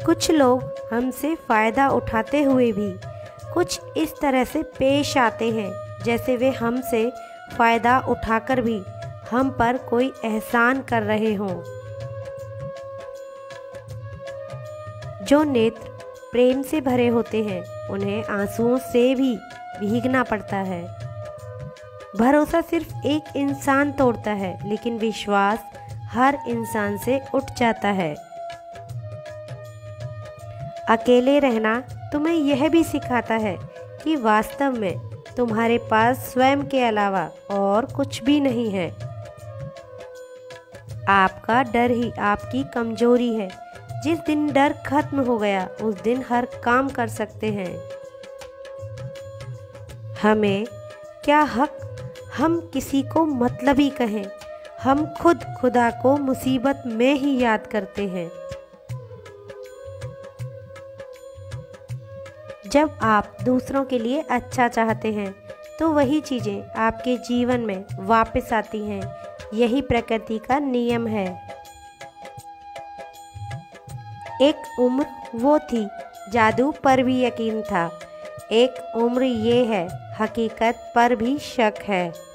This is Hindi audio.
कुछ लोग हमसे फ़ायदा उठाते हुए भी कुछ इस तरह से पेश आते हैं जैसे वे हमसे फ़ायदा उठाकर भी हम पर कोई एहसान कर रहे हों। जो नेत्र प्रेम से भरे होते हैं उन्हें आंसुओं से भी भीगना पड़ता है। भरोसा सिर्फ एक इंसान तोड़ता है, लेकिन विश्वास हर इंसान से उठ जाता है। अकेले रहना तुम्हें यह भी सिखाता है कि वास्तव में तुम्हारे पास स्वयं के अलावा और कुछ भी नहीं है। आपका डर ही आपकी कमजोरी है। जिस दिन डर खत्म हो गया उस दिन हर काम कर सकते हैं। हमें क्या हक हम किसी को मतलबी कहें। हम खुद खुदा को मुसीबत में ही याद करते हैं। जब आप दूसरों के लिए अच्छा चाहते हैं तो वही चीज़ें आपके जीवन में वापस आती हैं। यही प्रकृति का नियम है। एक उम्र वो थी जादू पर भी यकीन था। एक उम्र ये है हकीकत पर भी शक है।